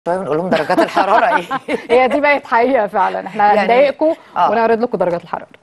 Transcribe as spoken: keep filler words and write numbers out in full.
شويه ونقول لهم درجات الحراره ايه. هي دي بقت حقيقه فعلا، احنا يعني هنضايقكم اه ونعرض لكم درجات الحراره.